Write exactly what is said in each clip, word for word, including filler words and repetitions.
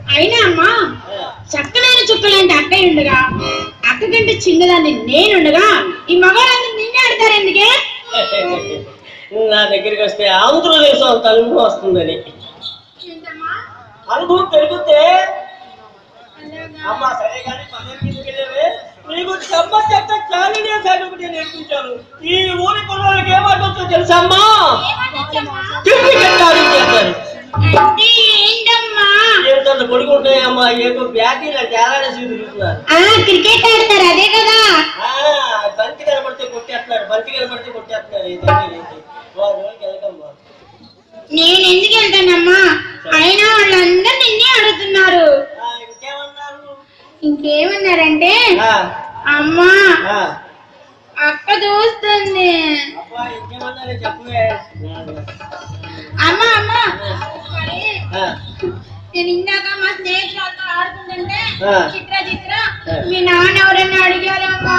అయినా అమ్మా చక్కనైన చుక్కలాంటి అక్కయ్య ఉండగా అక్క కంటే చిన్నదాన్ని నేనుండగా ఈ మగవాళ్ళందరూ నిన్నే ఆడతారు ఎందుకే? నా దగ్గరికి వస్తే ఆంధ్రదేశం అంత అనుభవం వస్తుందని అనుభవం పెరిగితే అమ్మా సరే కానీ పన్నెండు వెళ్ళేవే నీకు సంబంధం చెప్తే చాలా ఒకటి నేర్పించాను. ఈ ఊరి పిల్లలకి ఏమంటుందో తెలుసా అమ్మా? ఏంటంత పడుకుంటాయమ్మా ఏదో బ్యాటీలు తేలాడేసి తిరుగుతున్నారు. క్రికెట్ ఆడతారు అదే కదా. బంతి కనబడితే కొట్టేస్తున్నారు, బంతి కనబడితే కొట్టేస్తున్నారు. నేను ఎందుకు వెళ్తానమ్మా? అయినా వాళ్ళందరూ నిన్నే అడుగుతున్నారు. ఇంకేమన్నారు? ఇంకేమన్నారంటే అమ్మా అక్క చూస్తుంది. అమ్మా అమ్మా నేను ఇందాక మా స్నేహితులతో ఆడుకుంటుంటే చిత్ర చిత్ర మీ నాన్న ఎవరన్నా అడిగారమ్మా,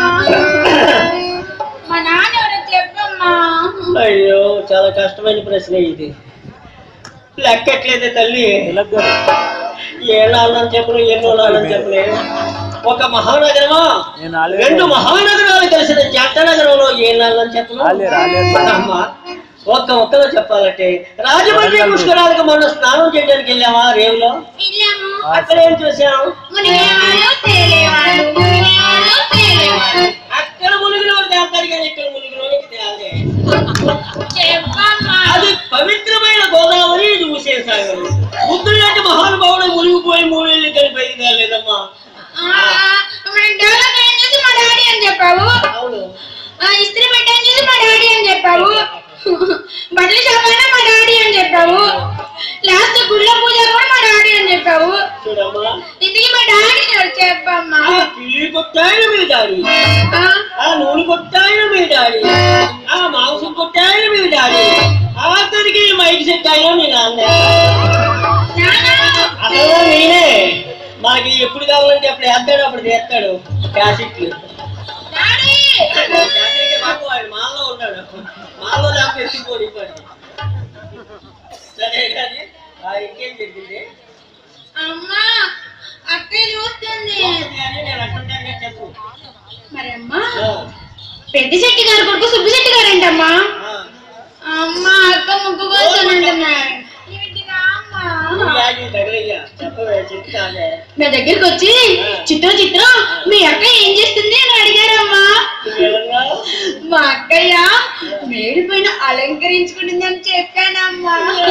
మా నాన్న ఎవరో చెప్పమ్మా. అయ్యో చాలా కష్టమైన ప్రశ్న ఇది. లెక్కట్లేదే తల్లి. ఏ నాన్నని చెప్పను ఎన్నో నాన్నని చెప్పలే. ఒక మహానగరమా రెండు మహానగరాలు కలిసిన జట్టనగరంలో ఏ నాన్నని చెప్పను. అమ్మా ఒక్క ఒక్కలో చెప్పాలంటే రాజమండ్రి పుష్కరాలకు మనం స్నానం చేయడానికి వెళ్ళామా రేవులో? అక్కడ ఏం చూసాం? అక్కడ మునిగిన వాడు తేల్తాడు కానీ ఇక్కడ మునిగిన వాడికి తేలే. అది పవిత్రమైన గోదావరి, ఇది హుస్సేన్ ముద్దు లాంటి మహానుభావుడు మునిగిపోయి మూడేళ్ళు కానీ పైకి తేలేదమ్మా. అవును ఇస్త్రీ పెట్టని చూసి మా డాడీ అని చెప్పావు, బట్టల షాప్ మా డాడీ అని చెప్పావు, లాస్ట్ గుళ్ళ పూజ కూడా మా డాడీ అని చెప్పావు. చూడమ్మా ఇంటికి మా డాడీ చెప్పమ్మా. పిల్లి కొట్టాయన మీ డాడీ, ఆ నూనె కొట్టాయన మీ డాడీ, ఆ మాంసం కొట్టాయన మీ డాడీ, ఆఖరికి మైక్ సెట్ అయినా మీ నాన్న. అసలు నేనే మనకి ఎప్పుడు కావాలంటే అప్పుడు వేస్తాడు, అప్పుడు చేస్తాడు క్యాసెట్లు. మాలో ఉన్నాడు, మాలో లేకపోతే ఎత్తిపోయి సరే కానీ ఇంకేం చెప్పింది? అమ్మా అక్కే చూస్తుంది. నేను అంటుంటాను చెప్పు. మరి అమ్మా పెద్ద శెట్టి గారు కొడుకు సుబ్బు శెట్టి గారు ఏంటమ్మా? అమ్మా అక్క ముగ్గు కోసం అంటున్నారు. నా దగ్గరికి వచ్చి చిత్ర చిత్ర మీ అక్క ఏం చేస్తుంది అని అడిగారమ్మా. మా అక్కయ్య మేడి పైన అలంకరించుకుంటుందని చెప్పానమ్మా.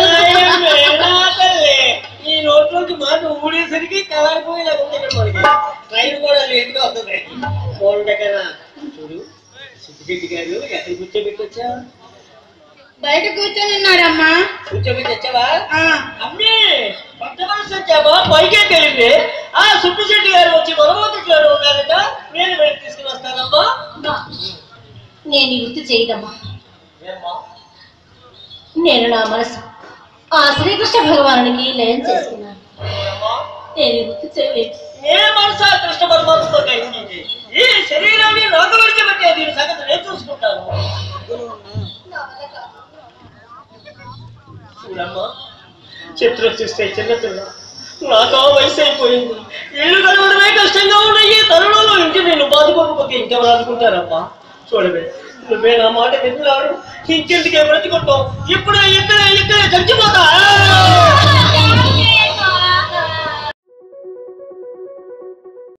ఈ నోట్లోకి మాట ఊడేసరికి కలరిపోయేలా ఉంది. మనకి ట్రైన్ కూడా లేట్గా వస్తుంది. బాగుంటాకనా చూడు సుబ్బిరెడ్డి గారు ఎక్కడ కూర్చోబెట్టొచ్చా? బయట కూర్చొని ఉన్నారమ్మా. కూర్చోబెట్టి వచ్చావా? అమ్మే కొత్త మనసు వచ్చావా? పైకే తెలిపి ఆ సుబ్బిరెడ్డి గారు వచ్చి మరొకటిలో ఉన్నారట, నేను బయట తీసుకుని వస్తానమ్మా. నేను ఈ వృత్తి చేయదమ్మా. నేను నా మనసు ఆ శ్రీకృష్ణ భగవానునికి లయం చేసుకున్నాను. నేను ఈ వృత్తి చేయలేదు. ఏ మనసు ఆ కృష్ణ పరమాత్మతో కలిగింది. ఈ శరీరాన్ని రోగపరిచబట్టే దీని సంగతి నేను చూసుకుంటాను. చూడమ్మా చిత్రం చూస్తే చిన్నపిల్ల, నాకు వయసు అయిపోయింది. ఇల్లు కలవడమే కష్టంగా ఉన్నాయి తరుణంలో ఇంటి నేను బాదుకోకపోతే ఇంకెవరు అనుకుంటారమ్మా. చూడవే నువ్వే నా మాట విన్నాడు, ఇంకెందుకే బ్రతికొట్టావు? ఇప్పుడు ఇక్కడ ఇక్కడ చచ్చిపోతా.